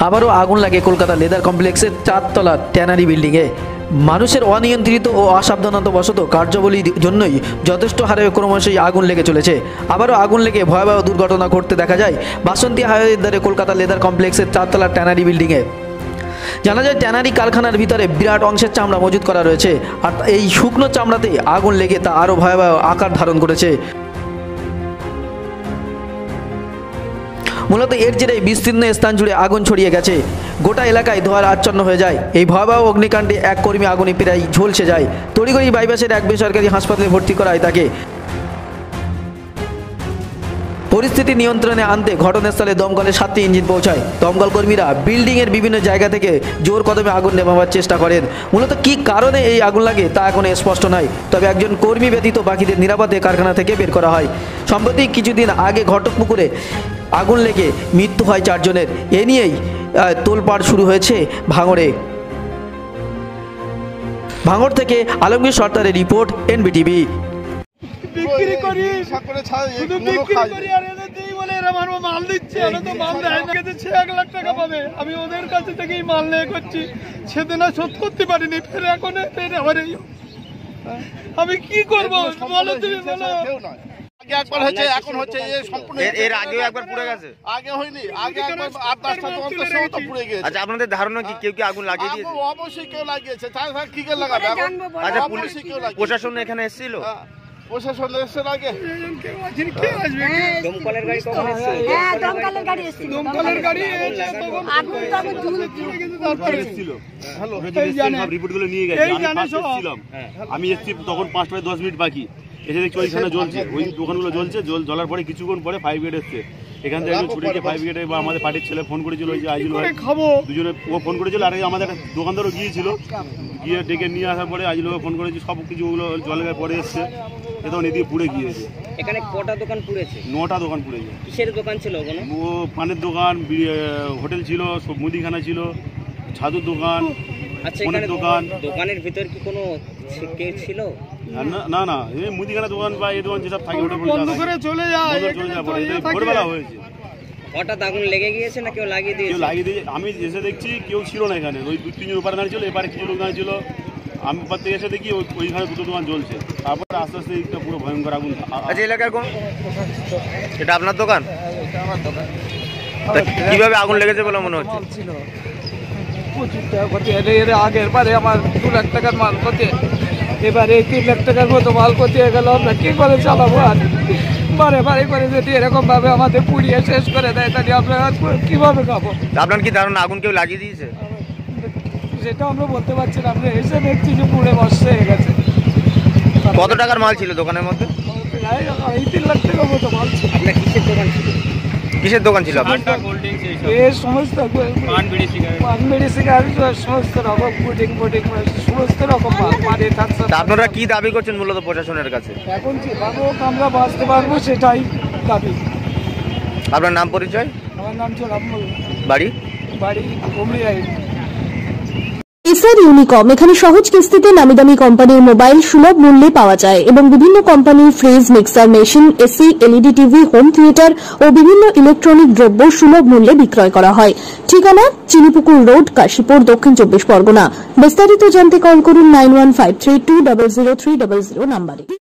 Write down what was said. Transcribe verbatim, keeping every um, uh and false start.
আবারও আগুন লাগে কলকাতা লেদার কমপ্লেক্সের চারতলা ট্যানারি বিল্ডিংয়ে। মানুষের অনিয়ন্ত্রিত ও অসাবধানতাবশত কার্যাবলীর জন্যই যথেষ্ট হারে ক্রমশই আগুন লেগে চলেছে। আবারও আগুন লেগে ভয়াবহ দুর্ঘটনা ঘটতে দেখা যায় বাসন্তী হাইওয়ের ধারে কলকাতা লেদার কমপ্লেক্সের চারতলা ট্যানারি বিল্ডিংয়ে। জানা যায় ট্যানারি কারখানার ভিতরে বিরাট অংশের চামড়া মজুত করা রয়েছে, আর এই শুকনো চামড়াতে আগুন লেগে তা আরও ভয়াবহ আকার ধারণ করেছে। মূলত এর জেরেই বিস্তীর্ণ স্থান জুড়ে আগুন ছড়িয়ে গেছে, গোটা এলাকায় ধোঁয়ার আচ্ছন্ন হয়ে যায়। এই ভয়াবহ অগ্নিকাণ্ডে এক কর্মী আগুনে প্রায় ঝলসে যায়। তড়িঘড়ি বাইপাসের এক বেসরকারি হাসপাতালে ভর্তি করা হয় তাকে। পরিস্থিতি নিয়ন্ত্রণে আনতে ঘটনাস্থলে দমকলের সাতটি ইঞ্জিন পৌঁছায়। দমকল কর্মীরা বিল্ডিংয়ের বিভিন্ন জায়গা থেকে জোর কদমে আগুন নেভাবার চেষ্টা করেন। মূলত কী কারণে এই আগুন লাগে তা এখনো স্পষ্ট নয়, তবে একজন কর্মী ব্যতীত বাকিদের নিরাপদে কারখানা থেকে বের করা হয়। সম্প্রতি কিছুদিন আগে ঘটকপুকুরে আগুন লেগে মৃত্যু হয় চারজনের। এ নিয়েই তোলপাড় শুরু হয়েছে ভাঙড়ে। ভাঙড় থেকে আলমগীর সরকারের রিপোর্ট, এনবিটিভি। বিক্রি করি শুধু বিক্রি করি আর এদের দিই বলে এরা মারবো মাল দিচ্ছে, এরা তো মাল দেয় না। সে এক লাখ টাকা পাবে, আমি ওদের কাছে থেকেই মাল নিয়ে করছি, সেদিন আর শোধ করতে পারিনি, ফের এখন ফের আবার আমি কি করবো বলো তুমি বলো। আগে একবার হয়েছে, এখন হচ্ছে এই সম্পূর্ণ এর আগেও একবার পুড়ে গেছে। আগে হয়নি, আগে একবার আট দশটা দোকান সহ তো পুড়ে গেছে। আচ্ছা, আপনাদের ধারণা কি কেউ কি আগুন লাগিয়ে দিয়েছে? অবশ্যই কেউ লাগিয়েছে, তাই তার কি করে লাগাবে এখন? আচ্ছা, পুলিশ কেউ লাগিয়েছে, প্রশাসন এখানে এসেছিল? প্রশাসন এসে আগে কেউ আছেন, কে আসবে? দমকলের গাড়ি কখন এসেছিল? হ্যাঁ, দমকলের গাড়ি এসেছিল। দমকলের গাড়ি এসে তখন আগুন তবে ঝুলে পড়ে গেছে, তারপরে এসেছিল। হ্যালো, সব রিপোর্টগুলো নিয়ে গেছে। আমি ফার্স্ট এসেছিলাম, আমি এসেছি তখন পাঁচটা দশ মিনিট বাকি। এসে দেখছি ওইখানে জ্বলছে, ওই দোকানগুলো জ্বলছে। জ্বলার পরে কিছুক্ষণ পরে ফায়ার ব্রিগেড এসছে। এখান থেকে ছুটে গিয়ে ফায়ার ব্রিগেডে বা আমাদের পার্টির ছেলে ফোন করেছিল, ওই যে আইজুল ভাই দুজনে ও ফোন করেছিল, আর আমাদের দোকানদারও গিয়েছিল। গিয়ে ডেকে নিয়ে আসার পরে আইজুল ভাই ফোন করেছি, সব কিছু ওগুলো জলের পরে এসছে। তখন এদিকে পুড়ে গিয়েছে। এখানে কটা দোকান পুড়েছে? নটা দোকান পুড়ে গিয়েছে। কিসের দোকান ছিল ওখানে? ও পানের দোকান, হোটেল ছিল, সব মুদিখানা ছিল, ছাতুর দোকান। আচ্ছা, এখানে দোকান দোকানের ভিতর কি কোনো কেউ ছিল? না না, এই মুদিখানা দোকান বা এই দোকান যেসব থাকে ওটা বন্ধ করে চলে যায়, চলে যায় পরে। ভোরবেলা হয়েছে, হঠাৎ আগুন লেগে গিয়েছে না কেউ লাগিয়ে দিয়েছে? কেউ লাগিয়ে দিয়ে, আমি এসে দেখছি কেউ ছিল না এখানে। ওই দু তিনজন ওপারে দাঁড়িয়ে ছিল, এপারে কিছু লোক দাঁড়িয়ে ছিল। আমি ওপার থেকে এসে দেখি ওইখানে দুটো দোকান জ্বলছে। তারপরে আস্তে আস্তে একটা পুরো ভয়ঙ্কর আগুন। আচ্ছা, এলাকার কোন? এটা আপনার দোকান? কিভাবে আগুন লেগেছে বলে মনে হচ্ছে? পঁচিশ টাকা করতে এর আগের বারে আমার দু লাখ টাকার মাল করতে, এবারে তিন লাখ টাকার মতো মাল করতে গেল। আমরা কি করে চালাবো? আর বারে বারে করে যদি এরকম ভাবে আমাদের পুড়িয়ে শেষ করে দেয়, তাহলে আমরা কিভাবে খাবো? আপনার কি ধারণা আগুন কেউ লাগিয়ে দিয়েছে? সেটা আমরা বলতে পারছি না, আমরা এসে দেখছি যে পুড়ে বসে হয়ে গেছে। কত টাকার মাল ছিল দোকানের মধ্যে? এই তিন লাখ টাকার মতো মাল ছিল। আপনার কিসের দোকান ছিল? কিসের দোকান ছিল? সমস্ত সমস্ত রকম বুটিং বুটিং সমস্ত রকম মাল। আপনারা কি দাবি করছেন মূলত প্রশাসনের কাছে? এখন যেভাবে আমরা বাঁচতে পারবো সেটাই দাবি। আপনার নাম পরিচয়? আমার নাম ছিল বাড়ি বাড়ি কুমড়িয়ায়। এসআর ইউনিকম এখানে সহজ কিস্তিতে নামি দামি কোম্পানির মোবাইল সুলভ মূল্যে পাওয়া যায় এবং বিভিন্ন কোম্পানির fridge, mixer machine, AC, LED TV, home theatre ও বিভিন্ন ইলেকট্রনিক দ্রব্য সুলভ মূল্যে বিক্রয় করা হয়। ঠিকানা চিনিপুকুর রোড, কাশীপুর, দক্ষিণ চব্বিশ পরগনা। বিস্তারিত জানতে কল করুন nine one five three two zero zero three zero zero নাম্বারে।